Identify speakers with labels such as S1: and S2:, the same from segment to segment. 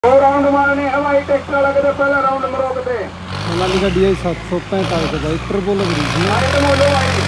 S1: दो राउंड मारने है भाई। ट्रैक्टर वाला के पहला राउंड में रोक दे।
S2: सोनालिका DI 745 भाई ट्रिपल
S1: भाई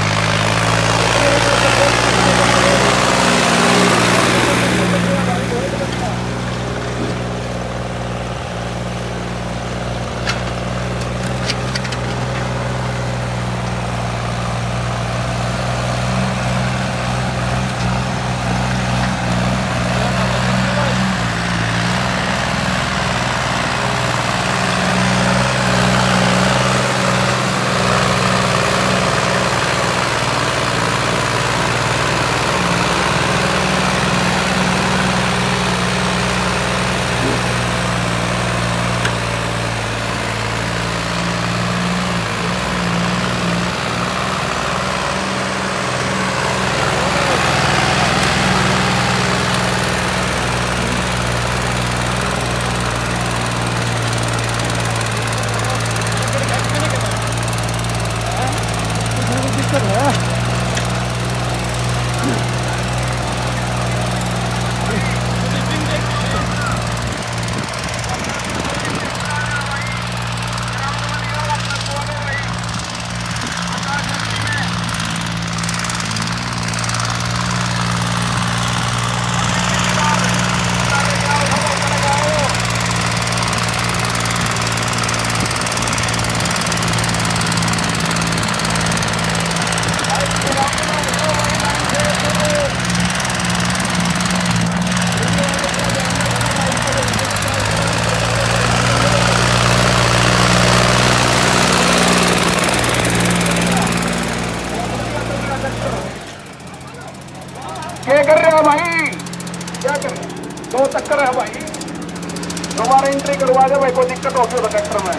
S1: क्या कर रहे हो भाई? क्या कर रहे? दो चक्कर है भाई। दोबारा एंट्री करवा दे भाई, कोई दिक्कत होगी तो ट्रैक्टर में।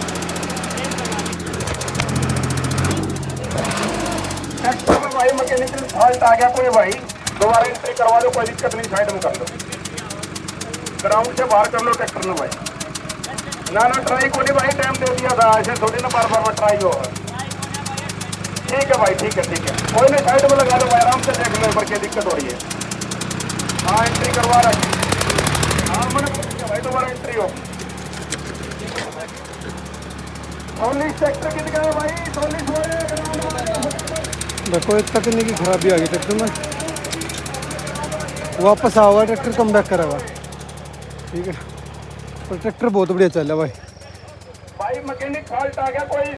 S1: ट्रैक्टर में भाई मैकेनिकल फॉल्ट आ गया कोई भाई, दोबारा एंट्री करवा दो, कोई दिक्कत नहीं, साइड में कर दो, ग्राउंड से बाहर कर लो ट्रैक्टर में भाई। ना ट्राई को नहीं भाई, टाइम दे दिया था, ऐसे थोड़ी ना बार बार ट्राई हो। ठीक है भाई, ठीक है कोई नहीं, साइड में लगा दो भाई, आराम से देख लो पर क्या दिक्कत हो रही है। हाँ एंट्री करवा रखी। हाँ मैंने भाई दोबारा एंट्री हो। 19 सेक्टर कितने गए भाई? 19
S2: देखो एक तकनीकी खराबी आ गई ट्रैक्टर में, वापस आओगा ट्रैक्टर कम बैक करेगा। ठीक है, पर ट्रैक्टर बहुत बढ़िया चल रहा है भाई।
S1: मैकेनिक फॉल्ट आ गया कोई।